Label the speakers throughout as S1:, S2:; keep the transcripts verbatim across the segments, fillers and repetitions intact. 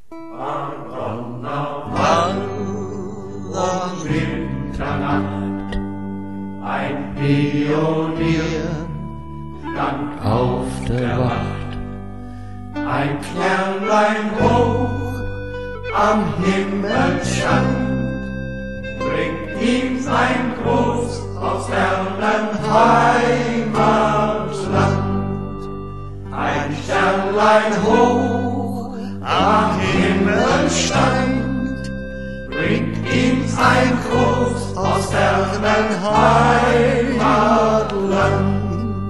S1: Donnerkalt um Mitternacht, ein Pionier stand auf der Wacht. Ein Sternlein hoch am Himmel stand, bringt ihm sein Gruß aus fernem Heimatland. Ein Sternlein hoch am Himmel stand, bringt ihm sein Gruß aus fernem Heimatland.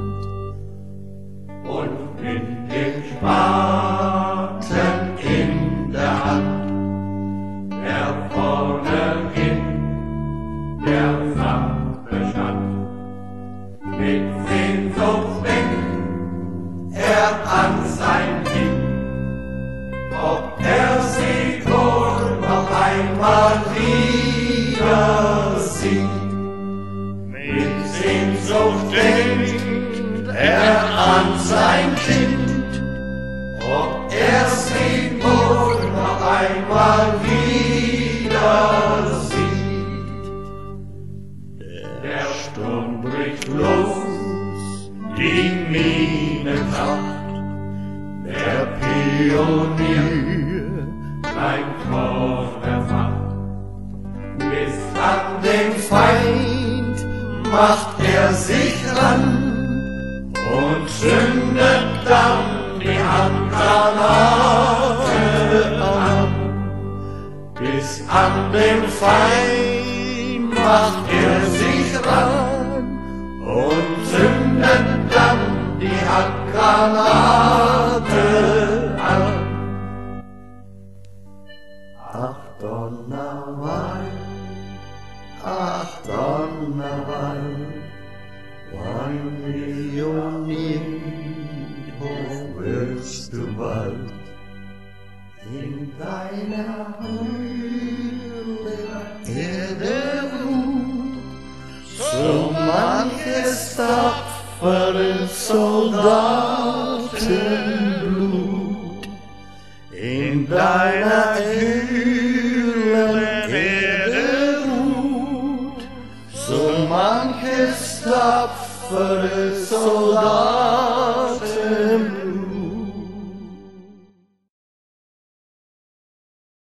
S1: Und mit dem Spaten in der Hand, der vorne hin der Sachbestand. Mit Sehnsucht denkt er an sein Kind, ob er sie wohl noch einmal wieder sieht. Mit Sehnsucht denkt er an sein Kind, ob er sie wohl noch einmal wieder sieht. Der Sturm bricht los, die Mine kracht, der Pionier bleibt vorbewacht. Bis an den Feind macht er sich ran und zündet dann die Handgranate an. Bis an den Feind macht er sich ran und zündet dann die Handgranate an. Ach Donnerwald, ach Donnerwald, wann Pionier hoch wirst du bald. In deiner Höhle Erde ruht so manches tapferes Soldatenblut. In deiner Höhle